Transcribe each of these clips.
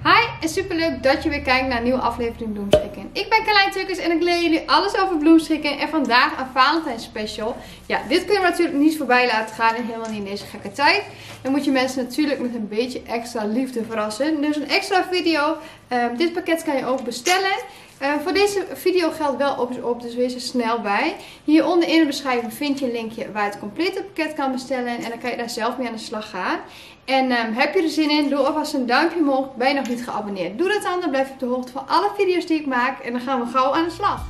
Hi en superleuk dat je weer kijkt naar een nieuwe aflevering Bloemschikken. Ik ben Carlijn Tukkers en ik leer jullie alles over bloemschikken en vandaag een Valentijns special. Ja, dit kunnen we natuurlijk niet voorbij laten gaan en helemaal niet in deze gekke tijd. Dan moet je mensen natuurlijk met een beetje extra liefde verrassen. Dus een extra video. Dit pakket kan je ook bestellen. Voor deze video geldt wel op is op, dus wees er snel bij. Hieronder in de beschrijving vind je een linkje waar je het complete pakket kan bestellen. En dan kan je daar zelf mee aan de slag gaan. En heb je er zin in, doe alvast een duimpje omhoog. Ben je nog niet geabonneerd, doe dat dan. Dan blijf je op de hoogte van alle video's die ik maak. En dan gaan we gauw aan de slag.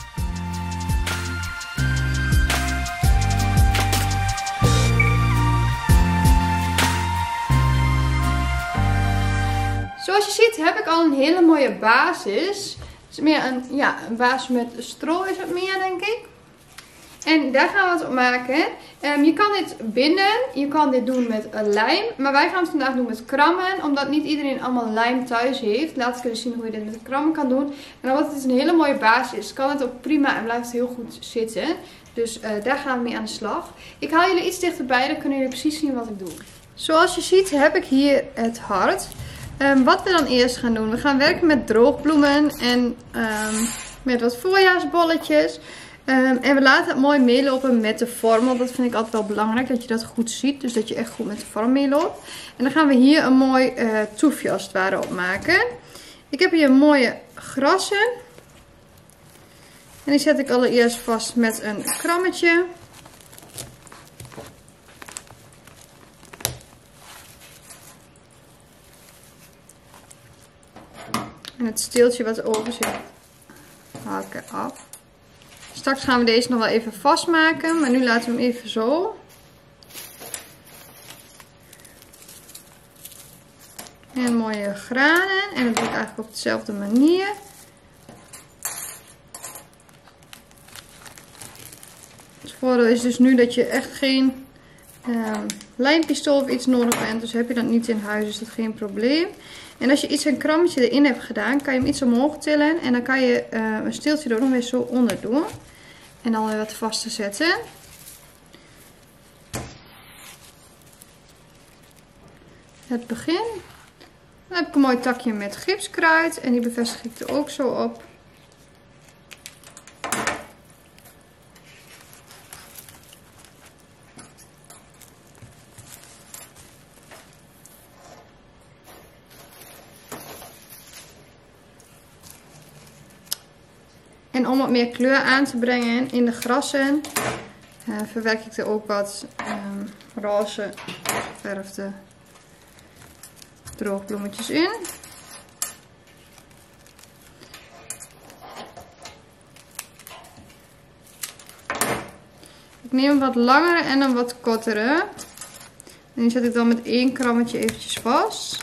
Zoals je ziet heb ik al een hele mooie basis. Het is meer een basis met stro is het meer, denk ik. En daar gaan we het op maken. Je kan dit binden, je kan dit doen met lijm. Maar wij gaan het vandaag doen met krammen. Omdat niet iedereen allemaal lijm thuis heeft. Laat ik eens zien hoe je dit met de krammen kan doen. En omdat het een hele mooie basis is, kan het ook prima en blijft het heel goed zitten. Dus daar gaan we mee aan de slag. Ik haal jullie iets dichterbij, dan kunnen jullie precies zien wat ik doe. Zoals je ziet heb ik hier het hart. Wat we dan eerst gaan doen, we gaan werken met droogbloemen en met wat voorjaarsbolletjes. En we laten het mooi meelopen met de vorm, want dat vind ik altijd wel belangrijk, dat je dat goed ziet. Dus dat je echt goed met de vorm meeloopt. En dan gaan we hier een mooi toefje als het ware op maken. Ik heb hier mooie grassen. En die zet ik allereerst vast met een krammetje. En het steeltje wat erover zit, haal ik eraf. Straks gaan we deze nog wel even vastmaken, maar nu laten we hem even zo. En mooie granen. En dat doe ik eigenlijk op dezelfde manier. Het voordeel is dus nu dat je echt geen lijmpistool of iets nodig bent. Dus heb je dat niet in huis, is dat geen probleem. En als je iets een krammetje erin hebt gedaan, kan je hem iets omhoog tillen. En dan kan je een steeltje er nog weer zo onder doen. En dan weer wat vast te zetten. Het begin. Dan heb ik een mooi takje met gipskruid. En die bevestig ik er ook zo op. En om wat meer kleur aan te brengen in de grassen, verwerk ik er ook wat roze geverfde droogbloemetjes in. Ik neem een wat langere en een wat kortere. En die zet ik dan met één krammetje eventjes vast.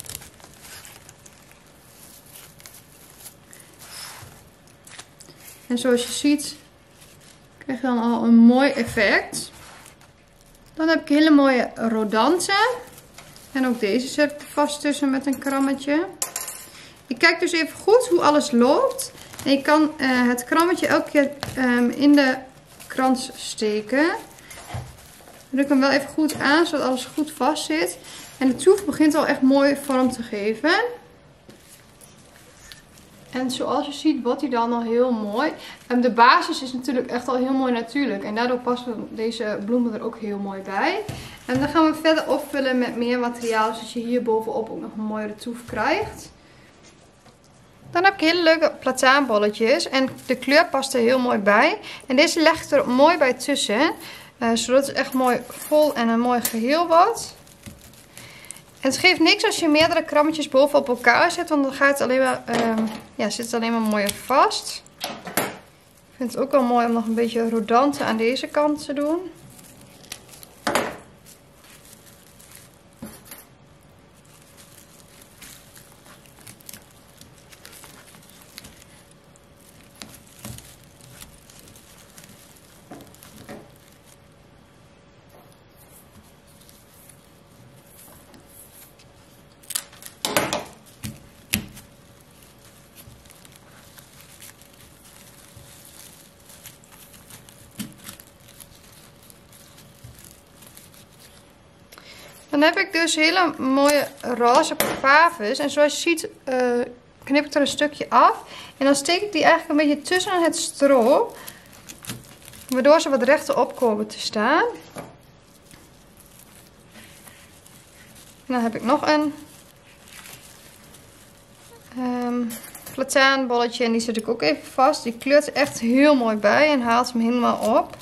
En zoals je ziet, krijg je dan al een mooi effect. Dan heb ik hele mooie rodanten. En ook deze zet ik er vast tussen met een krammetje. Ik kijk dus even goed hoe alles loopt. En je kan het krammetje elke keer in de krans steken. Druk hem wel even goed aan, zodat alles goed vast zit. En de toef begint al echt mooi vorm te geven. En zoals je ziet wordt hij dan al heel mooi. De basis is natuurlijk echt al heel mooi natuurlijk. En daardoor passen deze bloemen er ook heel mooi bij. En dan gaan we verder opvullen met meer materiaal. Zodat je hier bovenop ook nog een mooiere toef krijgt. Dan heb ik hele leuke plataanbolletjes. En de kleur past er heel mooi bij. En deze leg ik er mooi bij tussen. Zodat het echt mooi vol en een mooi geheel wordt. En het geeft niks als je meerdere krammetjes bovenop elkaar zet, want dan gaat het alleen maar, zit het alleen maar mooi vast. Ik vind het ook wel mooi om nog een beetje rodanten aan deze kant te doen. Dan heb ik dus hele mooie roze pavers. En zoals je ziet knip ik er een stukje af. En dan steek ik die eigenlijk een beetje tussen het stro. Waardoor ze wat rechtop komen te staan. En dan heb ik nog een plataanbolletje. En die zet ik ook even vast. Die kleurt er echt heel mooi bij en haalt hem helemaal op.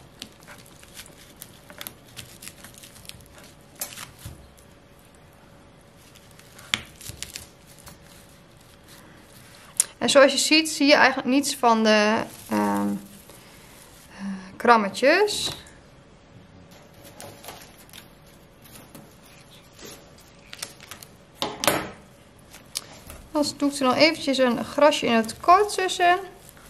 En zoals je ziet, zie je eigenlijk niets van de krammetjes. Dan doe ik er nog eventjes een grasje in het koord tussen. En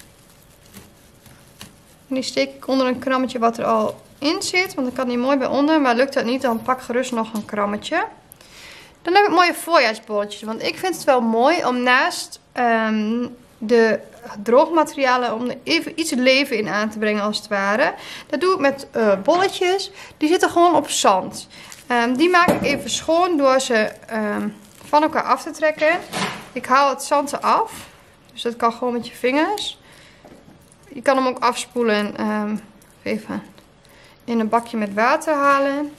die steek ik onder een krammetje wat er al in zit. Want dan kan die mooi bij onder. Maar lukt dat niet, dan pak gerust nog een krammetje. Dan heb ik mooie voorjaarsbolletjes. Want ik vind het wel mooi om naast de droogmaterialen om er even iets leven in aan te brengen als het ware. Dat doe ik met bolletjes. Die zitten gewoon op zand. Die maak ik even schoon door ze van elkaar af te trekken. Ik haal het zand eraf. Dus dat kan gewoon met je vingers. Je kan hem ook afspoelen en even in een bakje met water halen.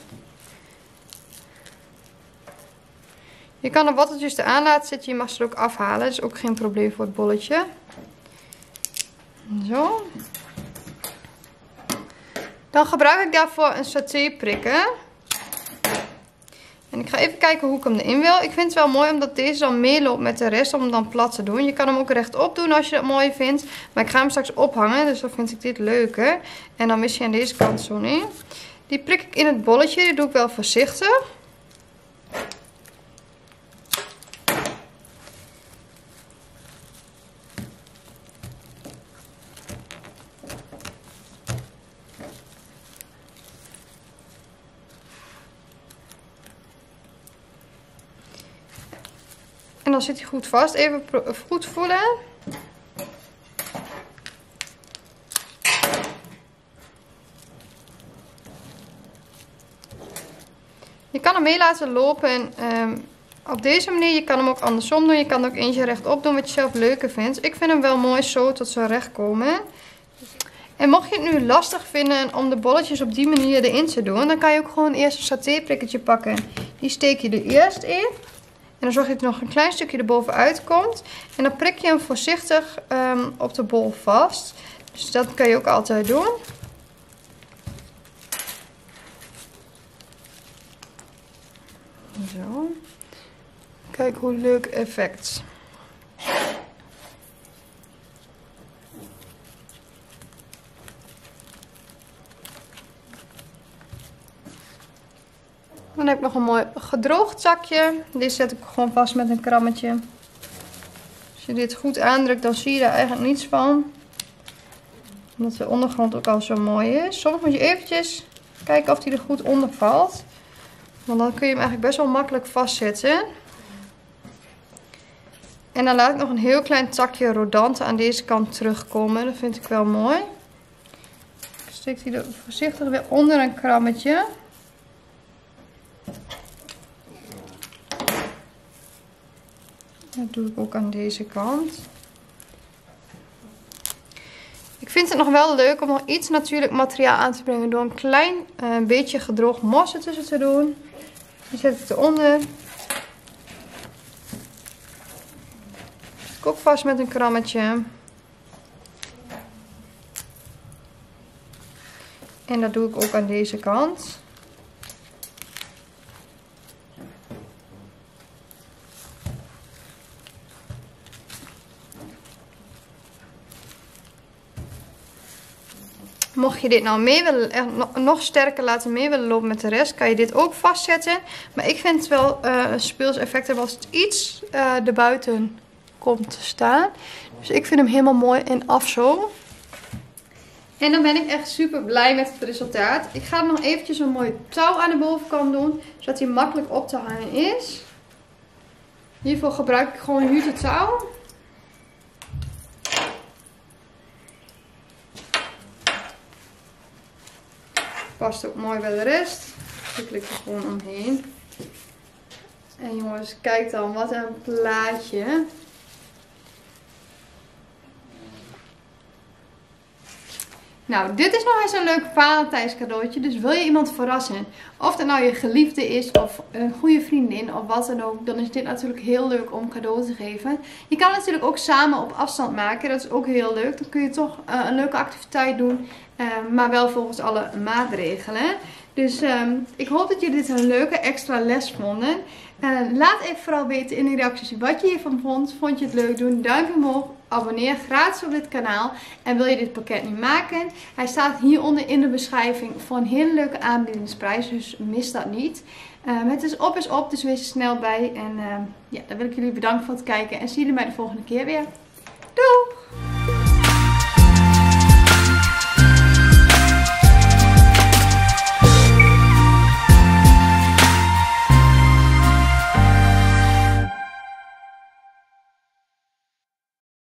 Je kan er watteltjes eraan laten zitten. Je mag ze er ook afhalen. Dat is ook geen probleem voor het bolletje. Zo. Dan gebruik ik daarvoor een satéprikker. En ik ga even kijken hoe ik hem erin wil. Ik vind het wel mooi omdat deze dan meeloopt met de rest om hem dan plat te doen. Je kan hem ook rechtop doen als je dat mooi vindt. Maar ik ga hem straks ophangen. Dus dan vind ik dit leuker. En dan mis je aan deze kant zo in. Die prik ik in het bolletje. Die doe ik wel voorzichtig. En dan zit hij goed vast. Even goed voelen. Je kan hem mee laten lopen. En op deze manier. Je kan hem ook andersom doen. Je kan er ook eentje rechtop doen wat je zelf leuker vindt. Ik vind hem wel mooi zo tot ze recht komen. En mocht je het nu lastig vinden om de bolletjes op die manier erin te doen. Dan kan je ook gewoon eerst een satéprikkertje pakken. Die steek je er eerst in. En dan zorg je dat er nog een klein stukje erbovenuit komt. En dan prik je hem voorzichtig op de bol vast. Dus dat kan je ook altijd doen. Zo. Kijk hoe leuk effect. Dan heb ik nog een mooi gedroogd zakje. Deze zet ik gewoon vast met een krammetje. Als je dit goed aandrukt, dan zie je daar eigenlijk niets van. Omdat de ondergrond ook al zo mooi is. Soms moet je eventjes kijken of die er goed onder valt. Want dan kun je hem eigenlijk best wel makkelijk vastzetten. En dan laat ik nog een heel klein takje rodante aan deze kant terugkomen. Dat vind ik wel mooi. Ik steek die er voorzichtig weer onder een krammetje. Dat doe ik ook aan deze kant. Ik vind het nog wel leuk om nog iets natuurlijk materiaal aan te brengen door een klein beetje gedroogd mos ertussen te doen. Die zet ik eronder. Ik ook vast met een krammetje. En dat doe ik ook aan deze kant. Mocht je dit nou mee willen, nog sterker laten mee willen lopen met de rest, kan je dit ook vastzetten. Maar ik vind het wel een speels effect hebben als het iets erbuiten komt te staan. Dus ik vind hem helemaal mooi en af zo. En dan ben ik echt super blij met het resultaat. Ik ga er nog eventjes een mooi touw aan de bovenkant doen, zodat hij makkelijk op te hangen is. Hiervoor gebruik ik gewoon een jute touw. Past ook mooi bij de rest. Ik klik er gewoon omheen. En jongens, kijk dan, wat een plaatje. Nou, dit is nog eens een leuk Valentijns cadeautje. Dus wil je iemand verrassen, of dat nou je geliefde is of een goede vriendin of wat dan ook, dan is dit natuurlijk heel leuk om cadeau te geven. Je kan het natuurlijk ook samen op afstand maken. Dat is ook heel leuk. Dan kun je toch een leuke activiteit doen, maar wel volgens alle maatregelen. Dus ik hoop dat jullie dit een leuke extra les vonden. Laat even vooral weten in de reacties wat je hiervan vond. Vond je het leuk? Doe een duimpje omhoog. Abonneer gratis op dit kanaal. En wil je dit pakket niet maken? Hij staat hieronder in de beschrijving voor een hele leuke aanbiedingsprijs. Dus mis dat niet. Het is op, dus wees er snel bij. En ja, dan wil ik jullie bedanken voor het kijken. En zie jullie mij de volgende keer weer. Doei!